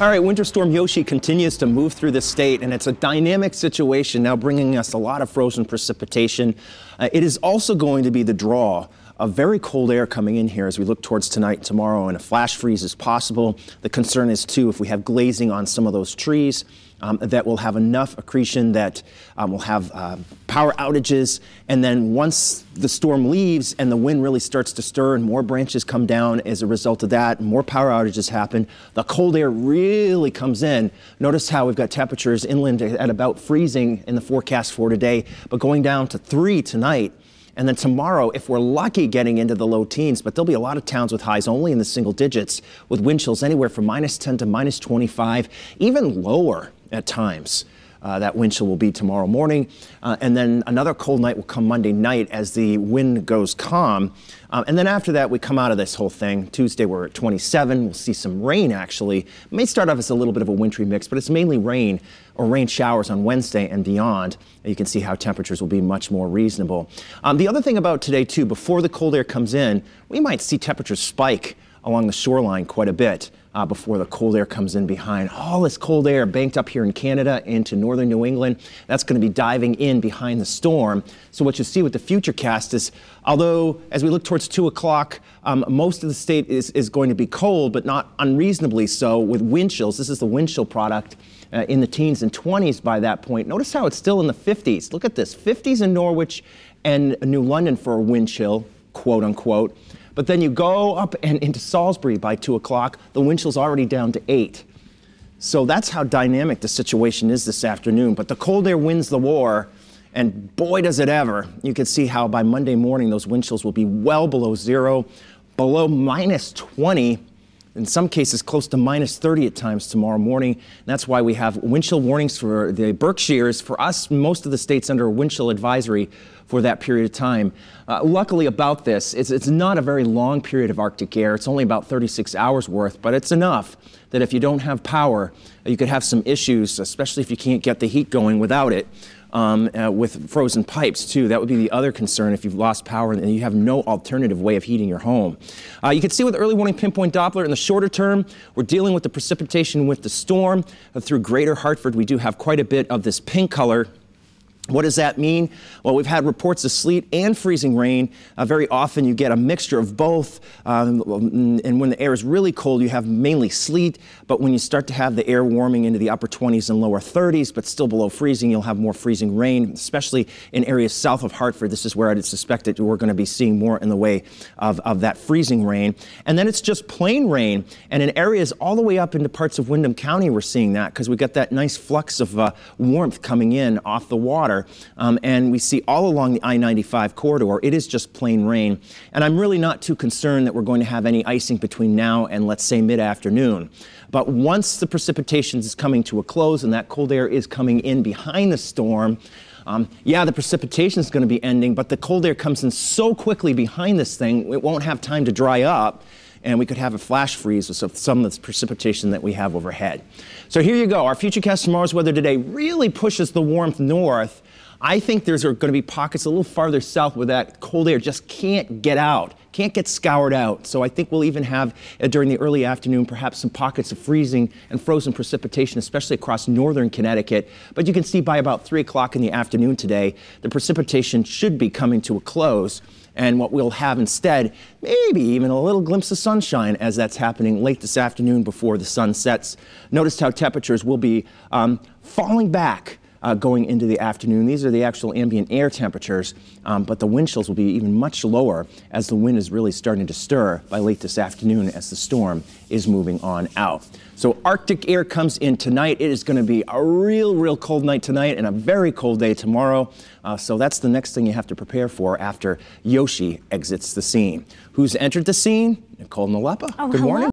All right, Winter Storm Yoshi continues to move through the state, and it's a dynamic situation now, bringing us a lot of frozen precipitation. It is also going to be the draw of very cold air coming in here as we look towards tonight and tomorrow, and a flash freeze is possible. The concern is, too, if we have glazing on some of those trees, that will have enough accretion that we'll have power outages. And then once the storm leaves and the wind really starts to stir and more branches come down as a result of that, more power outages happen, the cold air really comes in. Notice how we've got temperatures inland at about freezing in the forecast for today, but going down to 3 tonight. And then tomorrow, if we're lucky, getting into the low teens, but there'll be a lot of towns with highs only in the single digits, with wind chills anywhere from -10 to -25, even lower at times. That wind chill will be tomorrow morning. And then another cold night will come Monday night as the wind goes calm. And then after that, we come out of this whole thing. Tuesday, we're at 27. We'll see some rain, actually. It may start off as a little bit of a wintry mix, but it's mainly rain or rain showers on Wednesday and beyond. You can see how temperatures will be much more reasonable. The other thing about today, too, before the cold air comes in, we might see temperatures spike along the shoreline quite a bit. Before the cold air comes in behind. All this cold air banked up here in Canada into northern New England, that's going to be diving in behind the storm. So what you see with the futurecast is, although as we look towards 2 o'clock, most of the state is going to be cold, but not unreasonably so, with wind chills. This is the wind chill product in the teens and 20s by that point. Notice how it's still in the 50s. Look at this, 50s in Norwich and New London for a wind chill, quote unquote. But then you go up and into Salisbury by 2 o'clock, the wind chill's already down to 8. So that's how dynamic the situation is this afternoon. But the cold air wins the war, and boy does it ever. You can see how by Monday morning those wind chills will be well below zero, below -20, in some cases close to -30 at times tomorrow morning. And that's why we have wind chill warnings for the Berkshires. For us, most of the states under a wind chill advisory for that period of time. Luckily about this, it's not a very long period of Arctic air. It's only about 36 hours worth, but it's enough that if you don't have power, you could have some issues, especially if you can't get the heat going without it. With frozen pipes, too. That would be the other concern if you've lost power and you have no alternative way of heating your home. You can see with early warning pinpoint Doppler in the shorter term, we're dealing with the precipitation with the storm. Through greater Hartford, we do have quite a bit of this pink color. What does that mean? Well, we've had reports of sleet and freezing rain. Very often you get a mixture of both. And when the air is really cold, you have mainly sleet. But when you start to have the air warming into the upper 20s and lower 30s, but still below freezing, you'll have more freezing rain, especially in areas south of Hartford. This is where I'd suspect that we're going to be seeing more in the way of that freezing rain. And then it's just plain rain. And in areas all the way up into parts of Windham County, we're seeing that because we got that nice flux of warmth coming in off the water. And we see all along the I-95 corridor, it is just plain rain. And I'm really not too concerned that we're going to have any icing between now and, let's say, mid-afternoon. But once the precipitation is coming to a close and that cold air is coming in behind the storm, yeah, the precipitation is going to be ending, but the cold air comes in so quickly behind this thing, it won't have time to dry up. And we could have a flash freeze with some of this precipitation that we have overhead. So here you go. Our Futurecast Tomorrow's Weather Today really pushes the warmth north. I think there's going to be pockets a little farther south where that cold air just can't get out, can't get scoured out. So I think we'll even have, during the early afternoon, perhaps some pockets of freezing and frozen precipitation, especially across northern Connecticut. But you can see by about 3 o'clock in the afternoon today, the precipitation should be coming to a close. And what we'll have instead, maybe even a little glimpse of sunshine as that's happening late this afternoon before the sun sets. Notice how temperatures will be falling back going into the afternoon. These are the actual ambient air temperatures, but the wind chills will be even much lower as the wind is really starting to stir by late this afternoon as the storm is moving on out. So Arctic air comes in tonight. It is going to be a real cold night tonight and a very cold day tomorrow. So that's the next thing you have to prepare for after Yoshi exits the scene. Who's entered the scene? Nicole Nalepa. Oh, good morning.